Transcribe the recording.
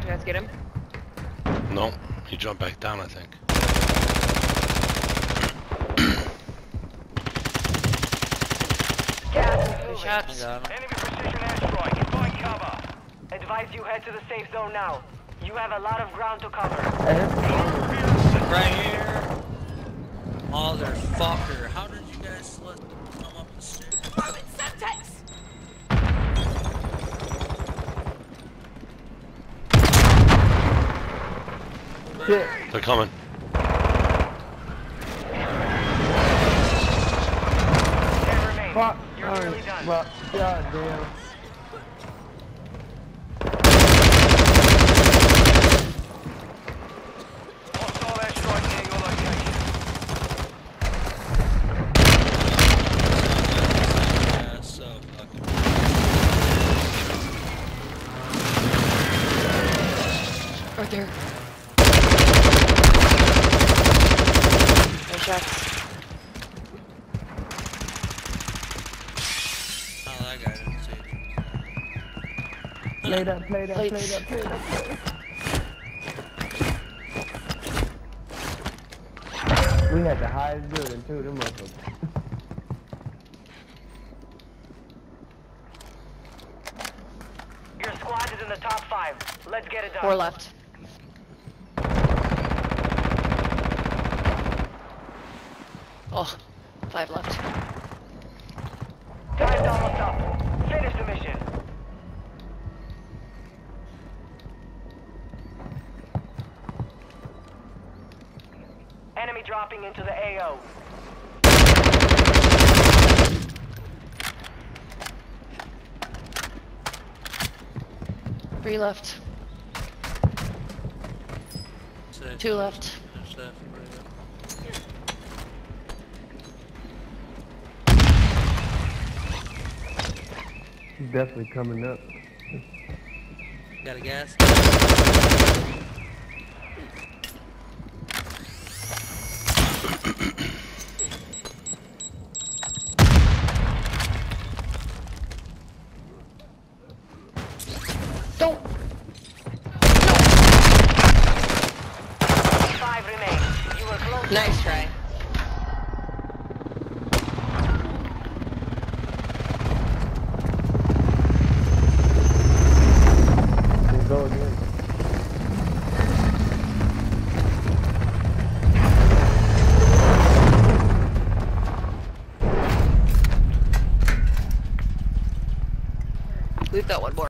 You guys get him? No, he jumped back down, I think. Gas is moving. I got him. Enemy precision airstrike. Find cover. Advise you head to the safe zone now. You have a lot of ground to cover. Right here. Motherfucker. How did you guys let them come up the stairs? Shit. They're coming. Fuck. You're nearly done. Fuck. God damn. Hostile airstrike near your location. Yeah, so fucking. Right there. No shots. Oh, that guy didn't see it. Play that, play that, play Plates. that, play that. We had the highest building too, them motherfuckers. Your squad is in the top 5. Let's get it done. 4 left. Oh, 5 left. Time's almost up. Finish the mission. Enemy dropping into the AO. Three left. Safe. 2 left. There's that for you. He's definitely coming up. Got a gas? Don't! 5 remain. You were close. Nice try. Let's go again. We've got one more.